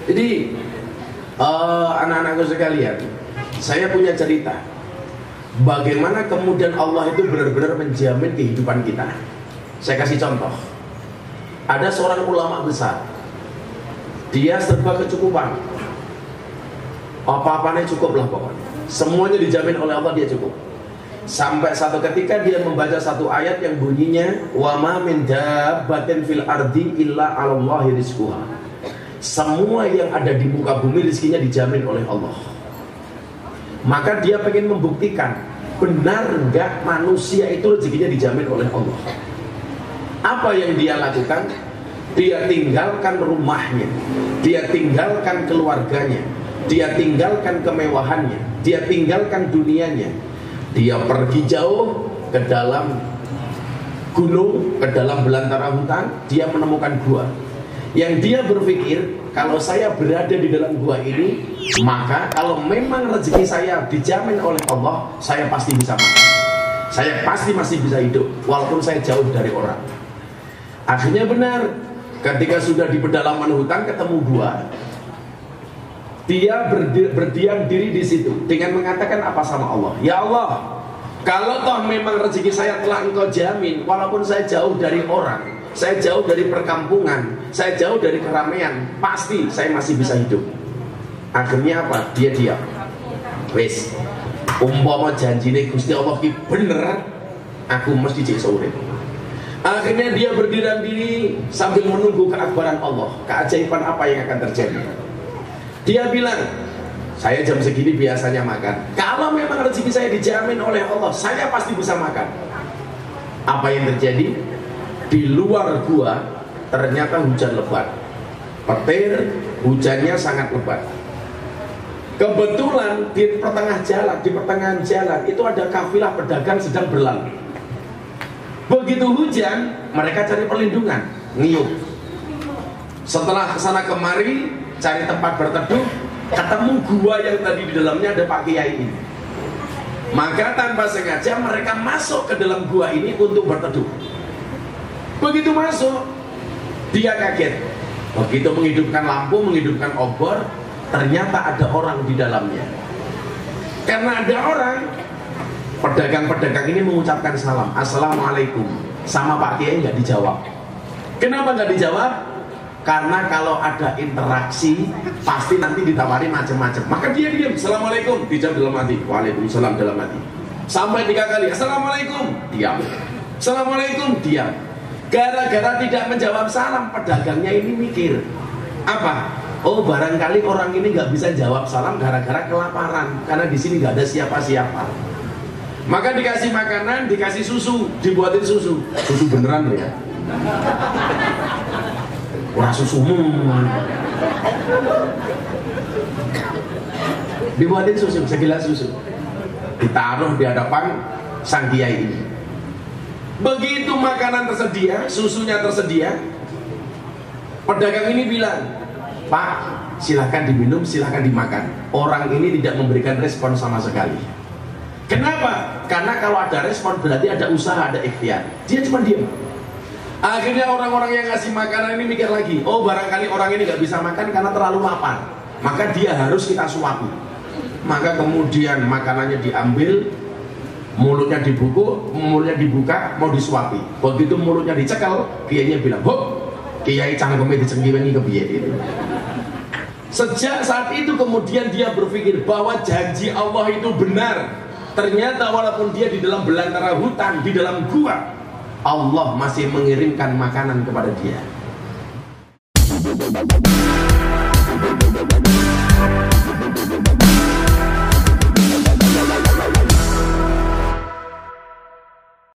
Jadi anak-anakku sekalian, saya punya cerita bagaimana kemudian Allah itu benar-benar menjamin kehidupan kita. Saya kasih contoh. Ada seorang ulama besar, dia serba kecukupan, apa-apanya cukup lah pokoknya, semuanya dijamin oleh Allah, dia cukup. Sampai satu ketika dia membaca satu ayat yang bunyinya wa ma min dabbatin fil ardi illa 'alallahi rizquha. Semua yang ada di muka bumi rezekinya dijamin oleh Allah. Maka dia pengen membuktikan benar enggak manusia itu rezekinya dijamin oleh Allah. Apa yang dia lakukan? Dia tinggalkan rumahnya, dia tinggalkan keluarganya, dia tinggalkan kemewahannya, dia tinggalkan dunianya. Dia pergi jauh ke dalam gunung, ke dalam belantara hutan. Dia menemukan gua yang dia berpikir, kalau saya berada di dalam gua ini, maka kalau memang rezeki saya dijamin oleh Allah, saya pasti bisa makan, saya pasti masih bisa hidup walaupun saya jauh dari orang. Akhirnya benar, ketika sudah di pedalaman hutan ketemu gua, dia berdiam diri di situ dengan mengatakan apa sama Allah? Ya Allah, kalau toh memang rezeki saya telah Engkau jamin, walaupun saya jauh dari orang, saya jauh dari perkampungan, saya jauh dari keramaian, pasti saya masih bisa hidup. Akhirnya apa? Dia diam. Wes, umpama janjine Gusti Allah ki bener, aku mesti cek sore. Akhirnya dia berdiam diri sambil menunggu keakbaran Allah, keajaiban apa yang akan terjadi. Dia bilang, saya jam segini biasanya makan. Kalau memang rezeki saya dijamin oleh Allah, saya pasti bisa makan. Apa yang terjadi? Di luar gua ternyata hujan lebat, petir, hujannya sangat lebat. Kebetulan di pertengahan jalan itu ada kafilah pedagang sedang berlalu. Begitu hujan, mereka cari perlindungan, ngiyup. Setelah kesana kemari, cari tempat berteduh, ketemu gua yang tadi di dalamnya ada Pak Kiai ini. Maka tanpa sengaja mereka masuk ke dalam gua ini untuk berteduh. Begitu masuk, dia kaget. Begitu menghidupkan lampu, menghidupkan obor, ternyata ada orang di dalamnya. Karena ada orang, pedagang-pedagang ini mengucapkan salam, Assalamualaikum. Sama Pak Kiai nggak dijawab. Kenapa nggak dijawab? Karena kalau ada interaksi pasti nanti ditawari macam-macam. Maka dia diam, Assalamualaikum, dijawab dalam hati, Waalaikumsalam dalam hati. Sampai 3 kali, Assalamualaikum, diam. Assalamualaikum, diam. Gara-gara tidak menjawab salam, pedagangnya ini mikir apa? Oh, barangkali orang ini nggak bisa jawab salam gara-gara kelaparan, karena di sini nggak ada siapa-siapa. Maka dikasih makanan, dikasih susu, dibuatin susu beneran ya. Wah, susu dibuatin susu, segelas susu, ditaruh di hadapan sang kiai ini. Begitu makanan tersedia, susunya tersedia, pedagang ini bilang, Pak, silahkan diminum, silahkan dimakan. Orang ini tidak memberikan respon sama sekali. Kenapa? Karena kalau ada respon berarti ada usaha, ada ikhtiar. Dia cuma diam. Akhirnya orang-orang yang ngasih makanan ini mikir lagi, oh barangkali orang ini nggak bisa makan karena terlalu lapar, maka dia harus kita suapi. Maka kemudian makanannya diambil, mulutnya dibuka, mau disuapi. Begitu mulutnya dicekal, kiainya bilang, hop, kiai cangkeme dicengkiwengi ke piye itu. Sejak saat itu kemudian dia berpikir bahwa janji Allah itu benar. Ternyata walaupun dia di dalam belantara hutan, di dalam gua, Allah masih mengirimkan makanan kepada dia.